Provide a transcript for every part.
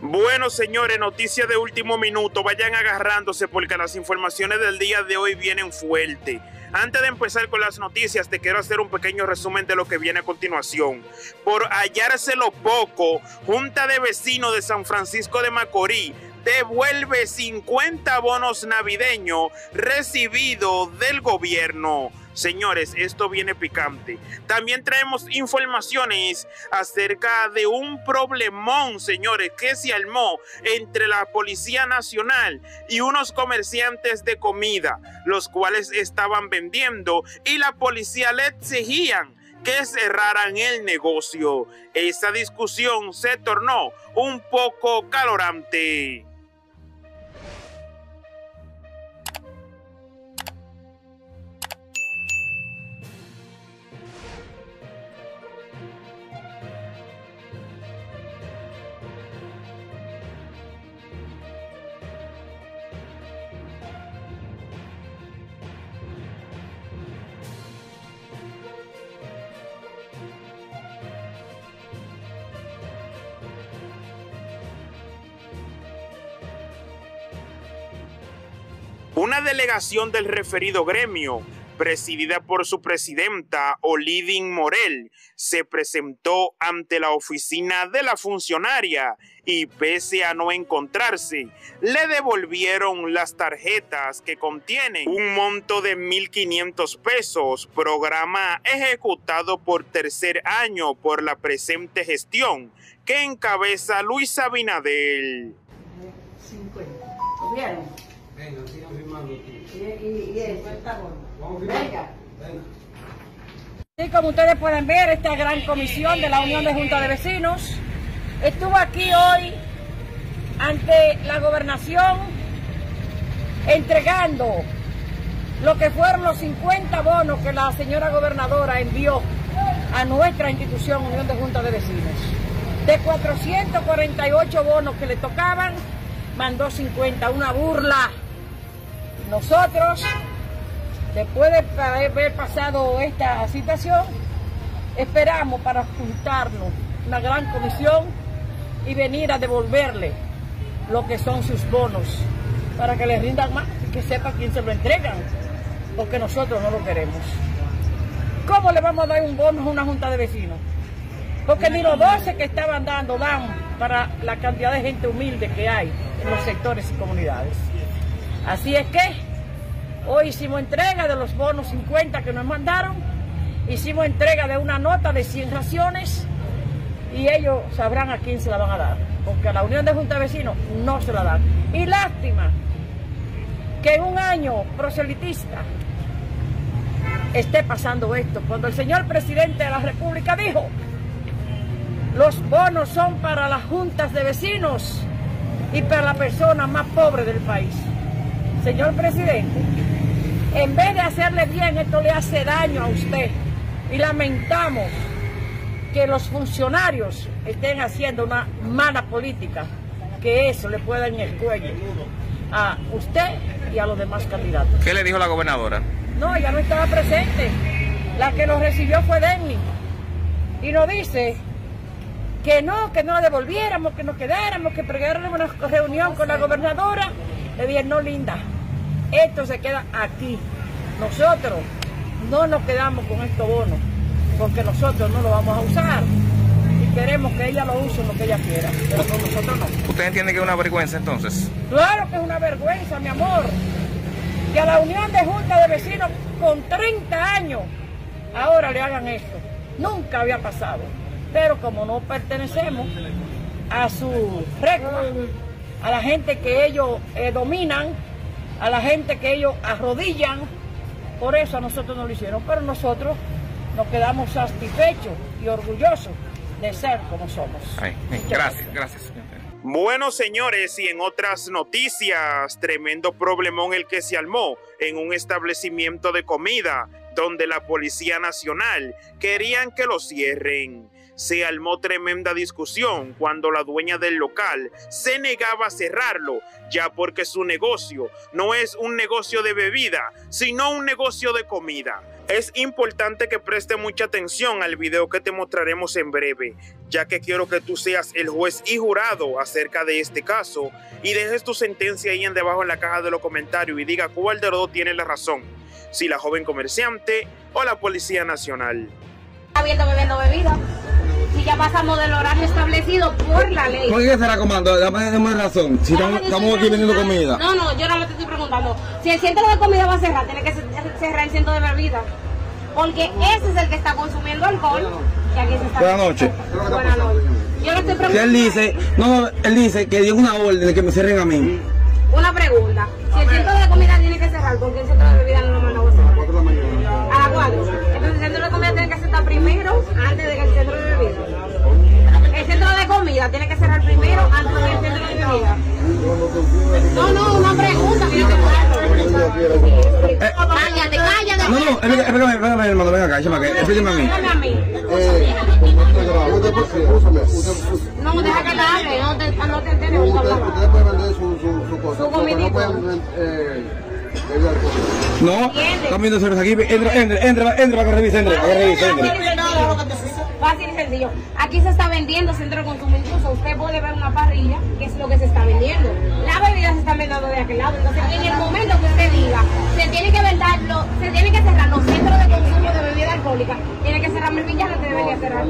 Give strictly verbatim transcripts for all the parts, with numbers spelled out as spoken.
Bueno, señores, noticia de último minuto. Vayan agarrándose porque las informaciones del día de hoy vienen fuertes. Antes de empezar con las noticias, te quiero hacer un pequeño resumen de lo que viene a continuación. Por hallárselo poco, Junta de Vecinos de San Francisco de Macorís devuelve cincuenta bonos navideños recibidos del gobierno. Señores, esto viene picante. También traemos informaciones acerca de un problemón, señores, que se armó entre la Policía Nacional y unos comerciantes de comida, los cuales estaban vendiendo y la policía le exigían que cerraran el negocio. Esa discusión se tornó un poco calorante. Una delegación del referido gremio, presidida por su presidenta Olidín Morel, se presentó ante la oficina de la funcionaria y pese a no encontrarse, le devolvieron las tarjetas que contienen un monto de mil quinientos pesos, programa ejecutado por tercer año por la presente gestión que encabeza Luis Abinadel. cincuenta. ¿Lo vieron? Venga, sigan firmando aquí. Y, y, y eso está bueno. Vamos a firmar. Venga. Venga. Y como ustedes pueden ver, esta gran comisión de la Unión de Junta de Vecinos estuvo aquí hoy ante la gobernación entregando lo que fueron los cincuenta bonos que la señora gobernadora envió a nuestra institución Unión de Junta de Vecinos. De cuatrocientos cuarenta y ocho bonos que le tocaban, mandó cincuenta, una burla. Nosotros, después de haber pasado esta situación, esperamos para juntarnos una gran comisión y venir a devolverle lo que son sus bonos, para que les rindan más y que sepa quién se lo entregan, porque nosotros no lo queremos. ¿Cómo le vamos a dar un bono a una junta de vecinos? Porque ni los doce que estaban dando dan para la cantidad de gente humilde que hay en los sectores y comunidades. Así es que hoy hicimos entrega de los bonos cincuenta que nos mandaron, hicimos entrega de una nota de cien raciones y ellos sabrán a quién se la van a dar, porque a la Unión de Junta de Vecinos no se la dan. Y lástima que en un año proselitista esté pasando esto, cuando el señor presidente de la República dijo: los bonos son para las juntas de vecinos y para la persona más pobre del país. Señor presidente, en vez de hacerle bien, esto le hace daño a usted. Y lamentamos que los funcionarios estén haciendo una mala política, que eso le pueda en el cuello a usted y a los demás candidatos. ¿Qué le dijo la gobernadora? No, ella no estaba presente. La que lo recibió fue Denny. Y nos dice que no, que no la devolviéramos, que nos quedáramos, que pregáramos una reunión con la gobernadora. Le dije: no, linda, esto se queda aquí. Nosotros no nos quedamos con estos bonos, porque nosotros no lo vamos a usar. Y queremos que ella lo use en lo que ella quiera, pero con nosotros no. ¿Usted entiende que es una vergüenza entonces? Claro que es una vergüenza, mi amor, que a la Unión de Junta de Vecinos con treinta años ahora le hagan esto. Nunca había pasado. Pero como no pertenecemos a su regla, a la gente que ellos eh, dominan, a la gente que ellos arrodillan, por eso a nosotros no lo hicieron. Pero nosotros nos quedamos satisfechos y orgullosos de ser como somos. Ay, gracias, gracias. Bueno, señores, y en otras noticias, tremendo problemón el que se armó en un establecimiento de comida donde la Policía Nacional querían que lo cierren. Se armó tremenda discusión cuando la dueña del local se negaba a cerrarlo, ya porque su negocio no es un negocio de bebida, sino un negocio de comida. Es importante que preste mucha atención al video que te mostraremos en breve, ya que quiero que tú seas el juez y jurado acerca de este caso y dejes tu sentencia ahí en debajo en la caja de los comentarios y diga cuál de los dos tiene la razón, si la joven comerciante o la Policía Nacional. Abierto bebiendo bebida. Si ya pasamos del horario establecido por la ley. ¿Por qué será, comando? Dame razón. Si estamos, estamos aquí vendiendo comida. No, no, yo no me estoy preguntando. Si el centro de comida va a cerrar, tiene que cerrar el centro de bebida. Porque ese es el que está consumiendo alcohol. Que aquí se está. Buenas noches. Buenas noches. Yo le estoy preguntando. Si él dice, no, él dice que dio una orden de que me cierren a mí. Una pregunta. Si el centro de comida tiene que cerrar, ¿por qué el centro de bebida no lo mandó a cerrar? A las cuatro. Entonces el centro de comida tiene que cerrar primero antes de que el centro de bebida. El centro de comida tiene que cerrar primero antes del centro de bebida. No, no, una pregunta que yo te puedo. Cállate, cállate. No, no, espérame, espérame, hermano, venga acá, échame acá, explíqueme a mí. Explíqueme a mí. No, deja que la hable, no te, no te entiendes. Usted puede vender su, su, su cosa. Su comidita. No, están viendo cerveza aquí, entra, entra, entra, entra para que revise, entra, para que revise, entra. Fácil y sencillo. Aquí se está vendiendo centro de consumo, incluso usted puede ver una parrilla, que es lo que se está vendiendo. Las bebidas se están vendiendo de aquel lado. Entonces, en el momento que usted diga, se tiene que venderlo, se tiene que cerrar los centros de consumo de bebida alcohólica, tiene que cerrar Melvillano, te debería cerrar.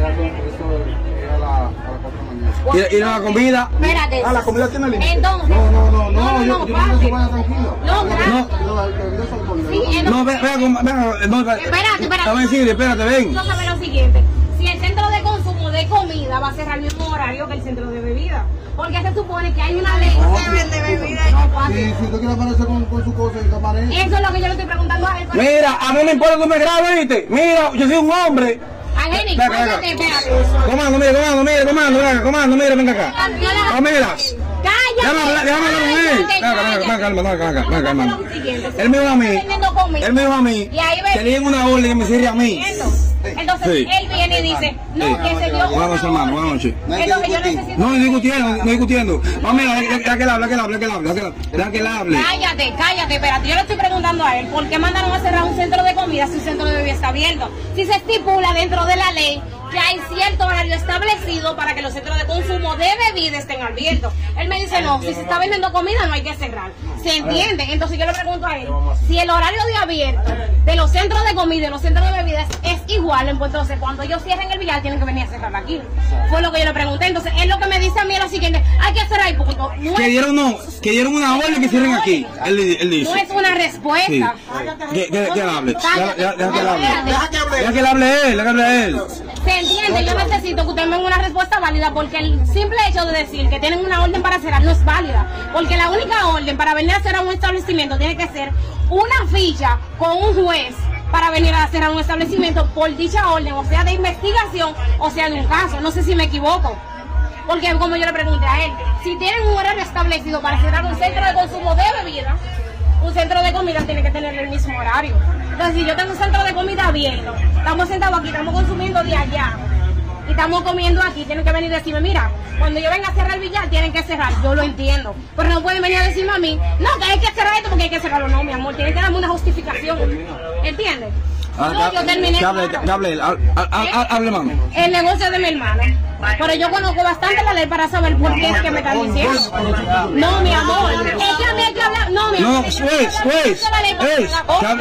¿Y, y la comida? Espérate. Ah, la comida tiene límite. Entonces. No, no, no, no, no, yo, no, yo fácil. no vaya tranquilo. No, gracias. No, las bebidas son con Sí, entonces- No, ven, ven, ven, ven, no, Espérate, espérate. Dame decirle, espérate, ven. No sabe lo siguiente. Si el centro de consumo de comida va a cerrar el mismo horario que el centro de bebida. Porque se supone que hay una ley que se vende bebida y no Si, fácil. si usted quiere aparecer con, con su cosa y camarero. Eso es lo que yo le estoy preguntando a él. Mira, a mí me importa que tú me grabes, ¿viste? Mira, yo soy un hombre. Angélica, Venga, venga. cállate, espérate. Comando, mira, comando, mira, comando, venga, comando, mira, venga acá. Oh, mira. Déjame hablar, déjame hablar con él. Venga, venga, venga, calma, venga, venga, venga, hermano. Él me dijo a mí, él me dijo a mí, que le den una orden que me cierre a mí. Entonces Sí. él viene y dice, no, Sí. que se dio Buenas una noches, hermano, buenas noches. Entonces yo necesito... No, no discutiendo, no discutiendo. No, mira, deja que él hable, deja que él hable, deja que él hable, deja que él hable. Cállate, cállate, espérate. Yo le estoy preguntando a él, ¿por qué mandaron a cerrar un centro de comida si un centro de bebida está abierto? Si se estipula dentro de la ley que hay cierto horario establecido para que los centros de consumo de bebida estén abiertos. Él me dice, no, si se está vendiendo comida no hay que cerrar. ¿Se entiende? Entonces yo le pregunto a él, si el horario de abierto de los centros de comida y los centros de bebidas es igual, entonces cuando ellos cierren el billar tienen que venir a cerrar aquí. Fue lo que yo le pregunté. Entonces él lo que me dice a mí es lo siguiente, hay que cerrar ahí porque no, no Que es, dieron, no, que dieron una orden que cierren aquí. Él, él dice. no es una Sí. respuesta. Que, que, que él hable. Deja, deja- deja que él hable. Espérate. Deja que él hable él, deja que hable él. Se entiende, yo necesito que ustedes me den una respuesta válida porque el simple hecho de decir que tienen una orden para cerrar no es válida. Porque la única orden para venir a cerrar un establecimiento tiene que ser una ficha con un juez para venir a cerrar un establecimiento por dicha orden, o sea de investigación o sea de un caso. No sé si me equivoco. Porque como yo le pregunté a él, si tienen un horario establecido para cerrar un centro de consumo de bebida, un centro de comida tiene que tener el mismo horario. Entonces, si yo tengo un centro de comida abierto, estamos sentados aquí, estamos consumiendo de allá, y estamos comiendo aquí, tienen que venir y decirme, mira, cuando yo venga a cerrar el billar, tienen que cerrar. Yo lo entiendo. Pero no pueden venir a decirme a mí, no, que hay que cerrar esto porque hay que cerrarlo. No, mi amor, tienen que darme una justificación. ¿Entiendes? No, yo terminé. Que hable, que hable él. Hable, hable, hable, mano. El negocio de mi hermana. Pero yo conozco bastante la ley para saber por qué es que me están diciendo. No, mi amor. Es que a mí hay que hablar. No, mi amor. No, wait, wait, wait,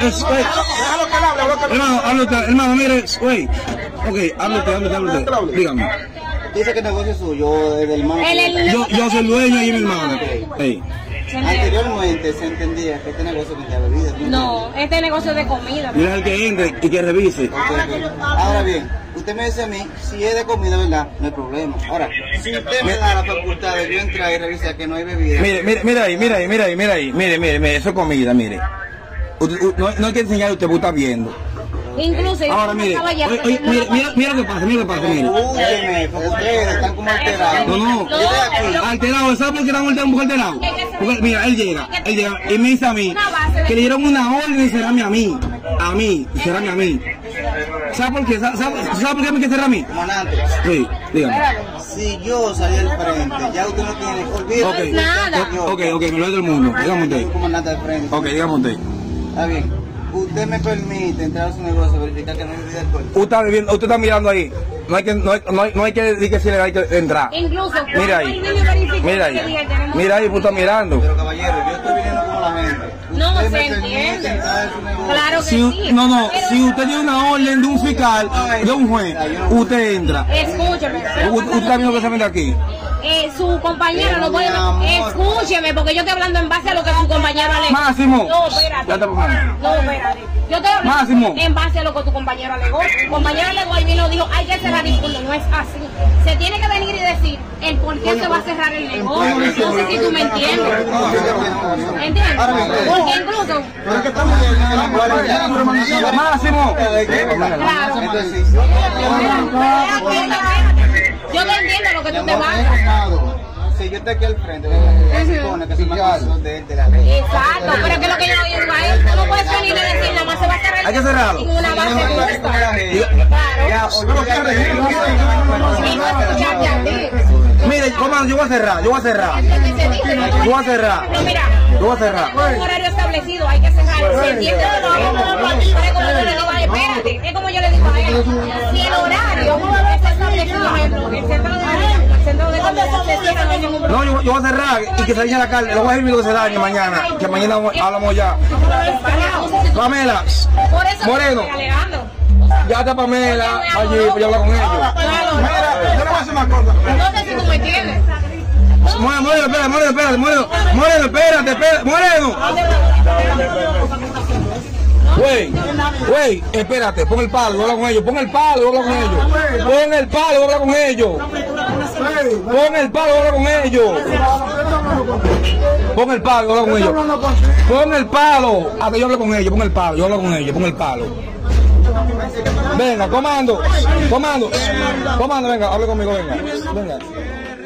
hermano, hable usted, hermano, mire, wait. Ok, hable usted, hable usted, hable usted. Dígame. Dice que el negocio es suyo, del hermano. El- el- Yo, yo soy el dueño y mi hermana. Hey. Anteriormente se entendía que este negocio vendía bebidas. No, este es negocio de comida. Mira el que entre y que revise. Ahora bien, usted me dice a mí, si es de comida, ¿verdad? No hay problema. Ahora, si usted me da la facultad de yo entrar y revisar que no hay bebida. Mire, mire, mira ahí, mira ahí, mira ahí, mira ahí. Mire, mire, mire, eso es comida, mire. Usted- u- no, no hay que enseñar a usted, porque está viendo. Incluso yo Ahora me mire, estaba ya oye, oye, teniendo mira, una mira, mira lo que pasa, mira lo que pasa, mire. Úyeme, porque ustedes están como alterados. No, no, No, no. alterado, ¿sabes por qué están alterado? Un poco alterado. Porque, mira, él llega, él llega y me dice a mí que le dieron una orden de cerrarme a mí, a mí, y cerrarme a mí. ¿Sabes por qué? ¿Sabes sabe, sabe por qué me quiere cerrar a mí? Comandante, Sí, dígame. si yo salí al frente, ya usted no tiene, olvídese. Ok, nada. ok, ok, me lo doy del mundo, dígame Soy un usted. comandante al frente. Ok, dígame usted. Está bien. usted me permite entrar a su negocio, verificar que no hay bebida alcohólica. Usted está, viviendo, usted está mirando ahí. No hay que, no hay, no hay, no hay que decir que si le hay que entrar. Incluso, mira ahí. Mira ahí. Mira ahí, usted está mirando. Pero caballero, yo estoy viniendo como la gente. No, Usted se me permite entiende. entrar a su negocio. Claro que Si, sí. no, no, Pero- si usted tiene una orden de un fiscal, de un juez, usted entra. Escúcheme. pero Usted usted está viendo que se vende aquí. Eh, su compañero Pero, no puede. mi amor. Escúcheme, porque yo estoy hablando en base a lo que su compañero alegó. Máximo. No, espérate. Ya está pasando. No, espérate. Yo estoy hablando Máximo. en base a lo que tu compañero alegó. Tu compañero alegó y vino dijo, hay que cerrar el punto. No es así. Se tiene que venir y decir el por qué se va a cerrar el negocio. No sé si tú me entiendes. ¿Entiendes? Porque incluso. Pero que estamos en Máximo. Claro. Entonces, Yo te entiendo lo que tú te vas. si yo estoy aquí al frente, se supone que soy más de, de la ley. Exacto, pero es que lo que yo digo a él, tú no puedes venir y decir nada más se va a cerrar. Hay que cerrarlo. Sin una base justa. Ya, olvídate. Y no escucharte a ti. Mire, comando, yo voy a cerrar, yo voy a cerrar. Lo que se dice, no tú Yo voy a cerrar. Pero mira, Yo voy a cerrar. con un horario establecido hay que cerrar. Si entiende o no, pero es como yo le digo a él, espérate, es como yo le digo a él. Si el horario está establecido, por ejemplo, el centro de el centro de comida se cierra, no hay ningún problema. No, yo, yo voy a cerrar y que se dañe la carne. Lo voy a decir que se dañe mañana. Que mañana hablamos ya. Pamela, Por eso Moreno. estoy alegando. ya está Pamela allí, pues yo hablar con ellos. Yo le voy a hacer más cosas. No sé si tú me entiendes. Moreno, Moreno, espérate, Moreno, espérate, Moreno. Moreno, espérate, espérate, Moreno. Güey, güey, espérate, pon el palo, voy a hablar con ellos, pon el palo, voy a hablar con ellos. Pon el palo, voy a hablar con ellos. Pon el palo, voy a hablar con ellos. Pon el palo, voy a hablar con ellos. Pon el palo. A que yo hable con ellos, pon el palo, yo hablo con ellos, pon el palo. Venga, comando, comando, comando, venga, hable conmigo, venga, venga.